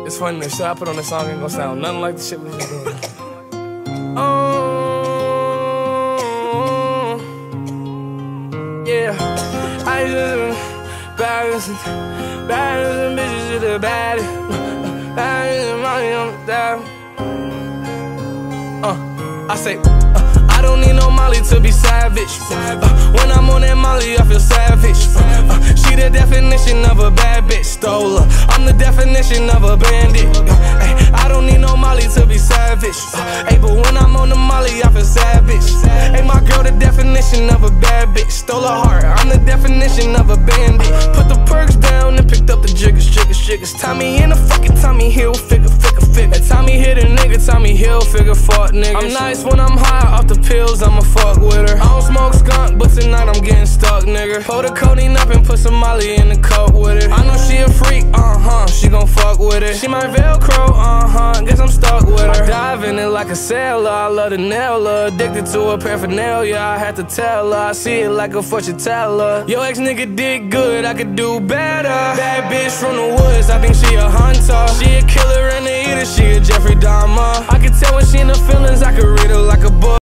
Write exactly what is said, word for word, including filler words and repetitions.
It's funny, the shit I put on this song ain't gonna sound nothing like the shit we was doing. Oh, yeah. I just baddest, baddest bitches to the baddest, baddest money on the dial. Uh, I say, uh, I don't need no Molly to be savage. Uh, when I'm on that Molly, I feel savage. Uh, uh, she the definition of a bad bitch. Stole her. I'm the definition of a bandit. Uh, ay, I don't need no Molly to be savage. Uh, ay, but when I'm on the Molly, I feel savage. Hey, my girl, the definition of a bad bitch. Stole her heart. I'm the definition of a bandit. Put the perks down and picked up the jiggers, jiggers, jiggers. Tommy in the fucking Tommy Hill figure, figure, figure. That Tommy hit a nigga, Tommy Hill figure, fuck niggas. I'm nice when I'm high off the pills, I'ma fuck with her. I don't smoke skunk, but tonight I'm getting stuck, nigga. Pull the codeine up and put some Molly in the cup with it. I know she a freak, uh-huh, she gon' fuck with it. She my Velcro, uh-huh, guess I'm stuck with her. I dive in it like a sailor, I love to nail her. Addicted to her paraphernalia, I had to tell her. I see it like a fortune teller. Yo ex nigga did good, I could do better. Bad bitch from the woods, I think she a hunter. She a killer and a eater, she a Jeffrey Dahmer. I can tell when she in the feelings, I can read her like a book.